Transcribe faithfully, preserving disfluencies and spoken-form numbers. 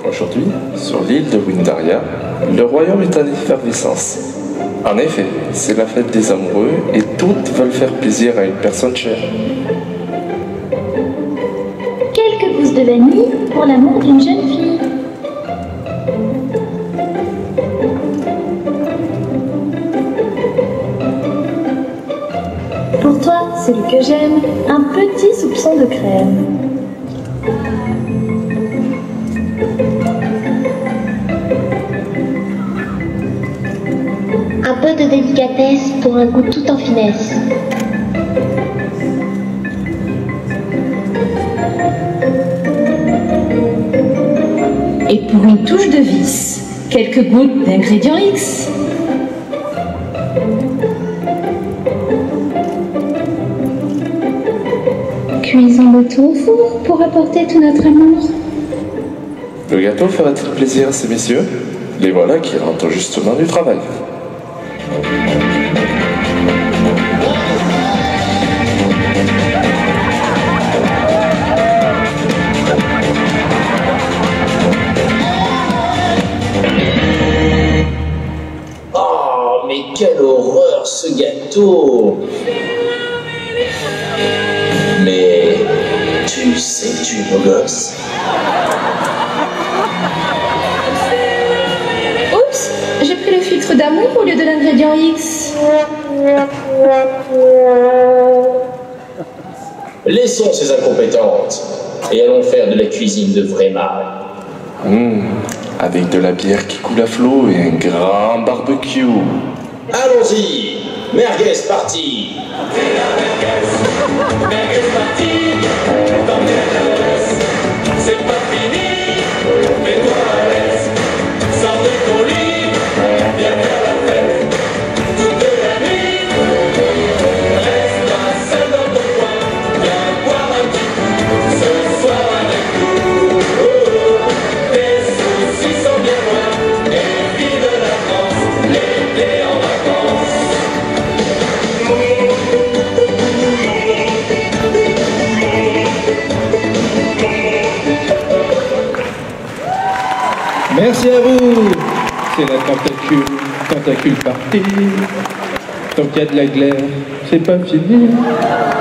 Aujourd'hui, sur l'île de Windaria, le royaume est en effervescence. En effet, c'est la fête des amoureux et toutes veulent faire plaisir à une personne chère. Quelques gousses de vanille pour l'amour d'une jeune fille. Pour toi, celui que j'aime, un petit soupçon de crème. Un peu de délicatesse pour un goût tout en finesse. Et pour une touche de vice, quelques gouttes d'ingrédients X. Cuisons le tout au four pour apporter tout notre amour. Le gâteau fera-t-il plaisir à ces messieurs? Les voilà qui rentrent justement du travail. Oh, mais quelle horreur ce gâteau! Mais tu sais que tu es beau gosse. Oups, j'ai pris le filtre d'amour au lieu de l'ingrédient X. Laissons ces incompétentes et allons faire de la cuisine de vrai mâle. Mmh, avec de la bière qui coule à flot et un grand barbecue. Allons-y, merguez parti. Merguez parti, dans les adresses. C'est pas fini, mets-toi à l'aise. Sors de ton lit, viens faire la fête. Toute la nuit, reste pas seul dans ton coin. Viens boire un petit coup, ce soir avec nous. Oh, oh, tes soucis sont bien loin. Et vive la France, l'été en vacances. Merci à vous. C'est la tentacule, tentacule partie. Tant qu'il y a de la glaire, c'est pas fini.